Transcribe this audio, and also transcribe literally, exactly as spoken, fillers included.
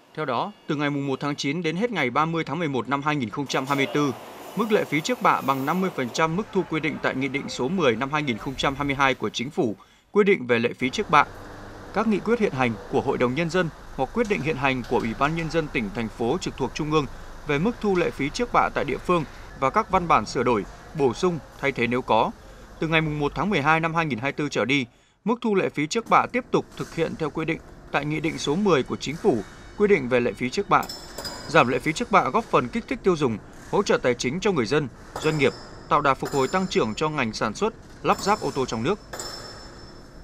Theo đó, từ ngày mùng một tháng chín đến hết ngày ba mươi tháng mười một năm hai nghìn không trăm hai mươi tư, mức lệ phí trước bạ bằng năm mươi phần trăm mức thu quy định tại Nghị định số mười năm hai nghìn không trăm hai mươi hai của Chính phủ quy định về lệ phí trước bạ. Các nghị quyết hiện hành của Hội đồng Nhân dân hoặc quyết định hiện hành của Ủy ban Nhân dân tỉnh, thành phố trực thuộc Trung ương về mức thu lệ phí trước bạ tại địa phương và các văn bản sửa đổi, bổ sung, thay thế nếu có. Từ ngày mùng một tháng mười hai năm hai nghìn không trăm hai mươi tư trở đi, mức thu lệ phí trước bạ tiếp tục thực hiện theo quy định tại Nghị định số mười của Chính phủ quy định về lệ phí trước bạ. Giảm lệ phí trước bạ góp phần kích thích tiêu dùng, hỗ trợ tài chính cho người dân, doanh nghiệp, tạo đà phục hồi tăng trưởng cho ngành sản xuất, lắp ráp ô tô trong nước.